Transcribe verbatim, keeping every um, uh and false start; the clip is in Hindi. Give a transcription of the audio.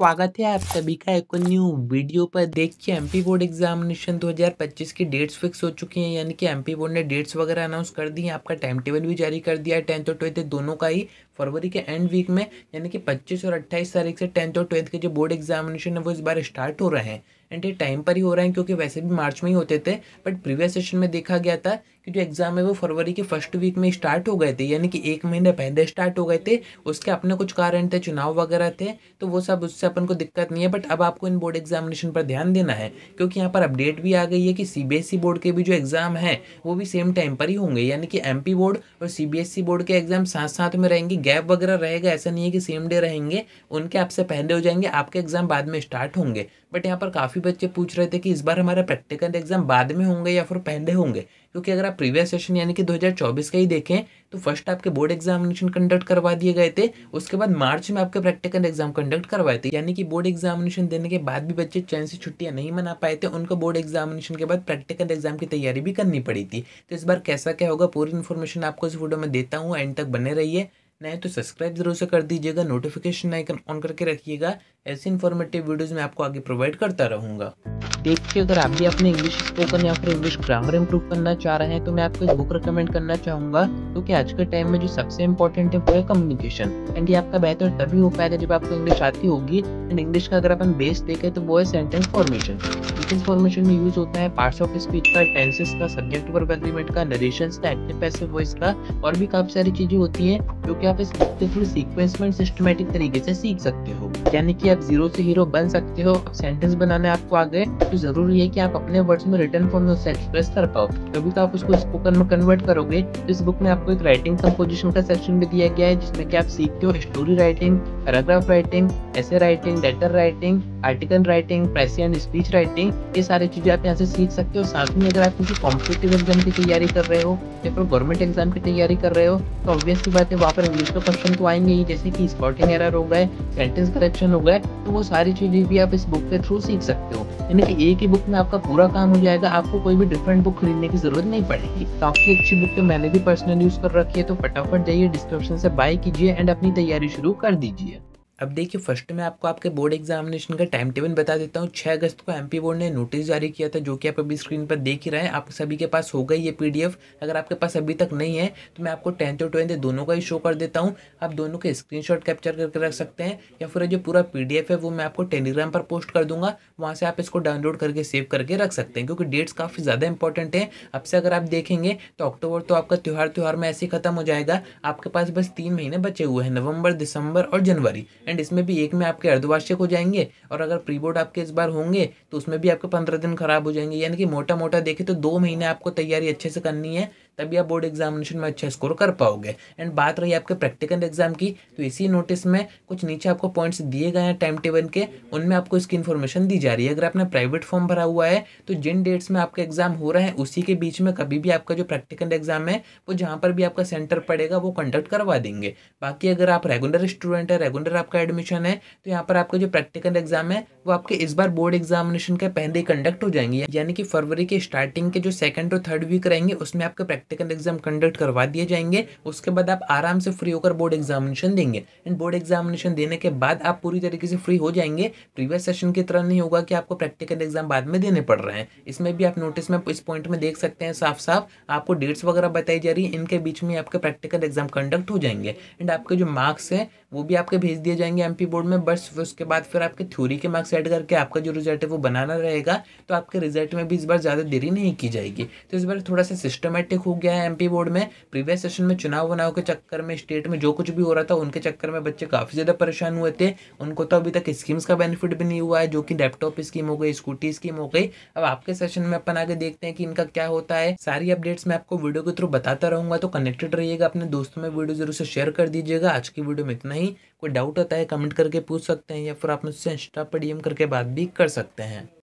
स्वागत है आप सभी का एक न्यू वीडियो पर। देखिए एमपी बोर्ड एग्जामिनेशन दो हज़ार पच्चीस की डेट्स फिक्स हो चुकी हैं, यानी कि एमपी बोर्ड ने डेट्स वगैरह अनाउंस कर दी हैं। आपका टाइम टेबल भी जारी कर दिया है। टेंथ और ट्वेल्थ दोनों का ही फरवरी के एंड वीक में, यानी कि पच्चीस और अट्ठाईस तारीख से टेंथ और ट्वेल्थ के जो बोर्ड एग्जामिनेशन है वो इस बार स्टार्ट हो रहे हैं। एंड ये टाइम पर ही हो रहे हैं क्योंकि वैसे भी मार्च में ही होते थे, बट प्रीवियस सेशन में देखा गया था कि जो एग्जाम है वो फरवरी के फर्स्ट वीक में स्टार्ट हो गए थे, यानी कि एक महीने पहले स्टार्ट हो गए थे। उसके अपने कुछ कारण थे, चुनाव वगैरह थे, तो वो सब उससे अपन को दिक्कत नहीं है। बट अब आपको इन बोर्ड एग्जामिनेशन पर ध्यान देना है क्योंकि यहाँ पर अपडेट भी आ गई है कि सीबीएसई बोर्ड के भी जो एग्जाम है वो भी सेम टाइम पर ही होंगे, यानी कि एमपी बोर्ड और सीबीएसई बोर्ड के एग्जाम साथ साथ में रहेंगे। गैप वगैरह रहेगा, ऐसा नहीं है कि सेम डे रहेंगे, उनके आपसे पहले हो जाएंगे, आपके एग्जाम बाद में स्टार्ट होंगे। बट यहाँ पर काफ़ी बच्चे पूछ रहे थे कि इस बार हमारे प्रैक्टिकल एग्जाम बाद में होंगे या फिर पहले होंगे, क्योंकि अगर आप प्रीवियस सेशन यानी कि दो हज़ार चौबीस का ही देखें तो फर्स्ट आपके बोर्ड एग्जामिनेशन कंडक्ट करवा दिए गए थे, उसके बाद मार्च में आपके प्रैक्टिकल एग्जाम कंडक्ट करवाए थे। यानी कि बोर्ड एग्जामिनेशन देने के बाद भी बच्चे चैन से छुट्टियां नहीं मना पाए थे, उनको बोर्ड एग्जामिनेशन के बाद प्रैक्टिकल एग्जाम की तैयारी भी करनी पड़ी थी। तो इस बार कैसा क्या होगा पूरी इन्फॉर्मेशन आपको इस वीडियो में देता हूँ, एंड तक बने रहिए। नहीं तो सब्सक्राइब जरूर से कर दीजिएगा, नोटिफिकेशन आइकन ऑन करके रखिएगा, ऐसी इन्फॉर्मेटिव वीडियोस मैं आपको आगे प्रोवाइड करता रहूँगा। देखिए अगर आप भी अपने इंग्लिश स्पोकन या फिर इंग्लिश ग्रामर इंप्रूव करना चाह रहे हैं तो मैं आपको एक बुक रिकमेंड करना चाहूँगा, क्योंकि तो आज के टाइम में जो सबसे इंपॉर्टेंट है वो है कम्युनिकेशन। एंड ये आपका बेहतर तभी हो पाएगा जब आपको इंग्लिश आती होगी। एंड इंग्लिश का अगर अपन बेस देखें तो वो है सेंटेंस फॉर्मेशन। सेंटेंस फॉर्मेशन में यूज होता है पार्ट्स ऑफ स्पीच का, टेंसेस का, सब्जेक्ट वर्ब एग्रीमेंट का, नरेशंस का, एक्टिव पैसिव वॉइस का, और भी काफी सारी चीजें होती हैं जो कि आप इस बुक के थ्रू सीक्वेंस में सिस्टमैटिक तरीके से सीख सकते हो। यानी कि आप जीरो से हीरो बन सकते हो। अब सेंटेंस बनाने आपको आ गए तो जरूरी है कि आप अपने वर्ड्स में रिटन फॉर्म में उससे एक्सप्रेस कर पाओ, तभी तो आप उसको स्पोकन में कन्वर्ट करोगे। इस बुक में आपको एक राइटिंग कंपोजिशन का सेक्शन भी दिया गया है, जिसमें कि आप सीखते हो story writing, paragraph writing, essay writing, letter writing, article writing, press and speech writing, ये सारी चीजें आप यहाँ से सीख सकते हो। साथ में अगर आप किसी कॉम्पिटिटिव एग्जाम की तैयारी कर रहे हो या फिर गवर्नमेंट एग्जाम की तैयारी कर रहे हो तो ऑब्वियस सी बात है वहाँ पर इंग्लिश के क्वेश्चन तो आएंगे ही, जैसे कि स्पॉटिंग एरर हो गए, सेंटेंस करेक्शन हो गए, तो वो सारी चीजें भी आप इस बुक के थ्रू सीख सकते हो। यानी कि एक ही बुक में आपका पूरा काम हो जाएगा, आपको कोई भी डिफरेंट बुक खरीदने की जरूरत नहीं पड़ेगी। काफी अच्छी बुक है, मैंने भी पर्सनल यूज कर रखी है, तो फटाफट जाइए डिस्क्रिप्शन से बाय कीजिए एंड अपनी तैयारी शुरू कर दीजिए। अब देखिए फर्स्ट में आपको आपके बोर्ड एग्जामिनेशन का टाइम टेबल बता देता हूँ। छह अगस्त को एमपी बोर्ड ने नोटिस जारी किया था, जो कि आप अभी स्क्रीन पर देख ही रहे हैं। आप सभी के पास होगा ये पीडीएफ, अगर आपके पास अभी तक नहीं है तो मैं आपको टेंथ और ट्वेल्थ दोनों का ही शो कर देता हूँ। आप दोनों के स्क्रीनशॉट कैप्चर करके रख सकते हैं, या फिर जो पूरा पीडीएफ है वो मैं आपको टेलीग्राम पर पोस्ट कर दूंगा, वहाँ से आप इसको डाउनलोड करके सेव करके रख सकते हैं, क्योंकि डेट्स काफ़ी ज़्यादा इंपॉर्टेंट है। अब से अगर आप देखेंगे तो अक्टूबर तो आपका त्यौहार त्यौहार में ऐसे ही खत्म हो जाएगा। आपके पास बस तीन महीने बचे हुए हैं, नवंबर, दिसंबर और जनवरी। एंड इसमें भी एक में आपके अर्धवार्षिक हो जाएंगे, और अगर प्री बोर्ड आपके इस बार होंगे तो उसमें भी आपके पंद्रह दिन खराब हो जाएंगे। यानी कि मोटा मोटा देखें तो दो महीने आपको तैयारी अच्छे से करनी है, तभी आप बोर्ड एग्जामिनेशन में अच्छा स्कोर कर पाओगे। एंड बात रही आपके प्रैक्टिकल एग्जाम की, तो इसी नोटिस में कुछ नीचे आपको पॉइंट्स दिए गए हैं टाइम टेबल के, उनमें आपको इसकी इन्फॉर्मेशन दी जा रही है। अगर आपने प्राइवेट फॉर्म भरा हुआ है तो जिन डेट्स में आपका एग्जाम हो रहा है उसी के बीच में कभी भी आपका जो प्रैक्टिकल एग्जाम है वो जहाँ पर भी आपका सेंटर पड़ेगा वो कंडक्ट करवा देंगे। बाकी अगर आप रेगुलर स्टूडेंट है, रेगुलर आपका एडमिशन है, तो यहाँ पर आपका जो प्रैक्टिकल एग्जाम है वो आपके इस बार बोर्ड एग्जामिनेशन के पहले ही कंडक्ट हो जाएंगे। यानी कि फरवरी के स्टार्टिंग के जो सेकंड और थर्ड वीक रहेंगे उसमें आपके प्रैक्टिकल एग्जाम कंडक्ट करवा दिए जाएंगे। उसके बाद आप आराम से फ्री होकर बोर्ड एग्जामिनेशन देंगे। एंड बोर्ड एग्जामिनेशन देने के बाद आप पूरी तरीके से फ्री हो जाएंगे। प्रीवियस सेशन की तरह नहीं होगा कि आपको प्रैक्टिकल एग्जाम बाद में देने पड़ रहे हैं। इसमें भी आप नोटिस में इस पॉइंट में देख सकते हैं साफ साफ आपको डेट्स वगैरह बताई जा रही है, इनके बीच में आपके प्रैक्टिकल एग्जाम कंडक्ट हो जाएंगे। एंड आपके जो मार्क्स है वो भी आपके भेज दिए जाएंगे एमपी बोर्ड में। बस उसके बाद फिर आपके थ्योरी के मार्क्स ऐड करके आपका जो रिजल्ट है वो बनाना रहेगा। तो आपके रिजल्ट में भी इस बार ज़्यादा देरी नहीं की जाएगी। तो इस बार थोड़ा सा सिस्टमेटिक हो गया है एमपी बोर्ड में। प्रीवियस सेशन में चुनाव वुनाव के चक्कर में स्टेट में जो कुछ भी हो रहा था उनके चक्कर में बच्चे काफ़ी ज़्यादा परेशान हुए थे। उनको तो अभी तक स्कीम्स का बेनिफिट भी नहीं हुआ है, जो कि लैपटॉप स्कीम हो गई, स्कूटी स्कीम हो गई। अब आपके सेशन में अपन आगे देखते हैं कि इनका क्या होता है। सारी अपडेट्स मैं आपको वीडियो के थ्रू बताता रहूँगा, तो कनेक्टेड रहिएगा। अपने दोस्तों में वीडियो जरूर से शेयर कर दीजिएगा। आज की वीडियो में इतना ही। कोई डाउट होता है कमेंट करके पूछ सकते हैं, या फिर आप मुझसे इंस्टा पर डीएम करके बात भी कर सकते हैं।